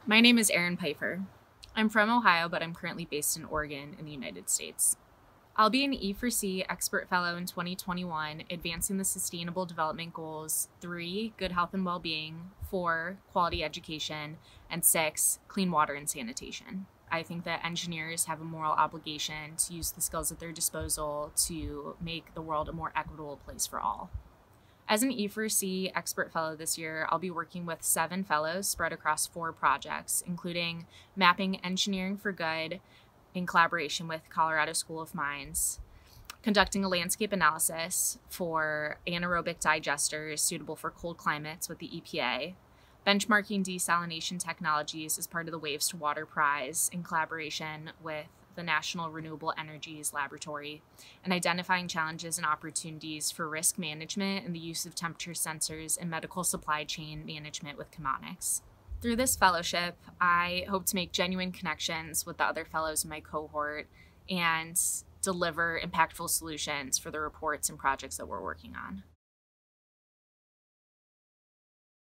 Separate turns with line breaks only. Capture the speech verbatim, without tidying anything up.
My name is Erin Pfeiffer. I'm from Ohio, but I'm currently based in Oregon in the United States. I'll be an E four C Expert Fellow in twenty twenty-one, advancing the Sustainable Development Goals three, good health and well-being, four, quality education, and six, clean water and sanitation. I think that engineers have a moral obligation to use the skills at their disposal to make the world a more equitable place for all. As an E four C Expert Fellow this year, I'll be working with seven fellows spread across four projects, including mapping engineering for good in collaboration with Colorado School of Mines, conducting a landscape analysis for anaerobic digesters suitable for cold climates with the E P A, benchmarking desalination technologies as part of the Waves to Water Prize in collaboration with the National Renewable Energies Laboratory, and identifying challenges and opportunities for risk management and the use of temperature sensors in medical supply chain management with Chemonics. Through this fellowship, I hope to make genuine connections with the other fellows in my cohort and deliver impactful solutions for the reports and projects that we're working on.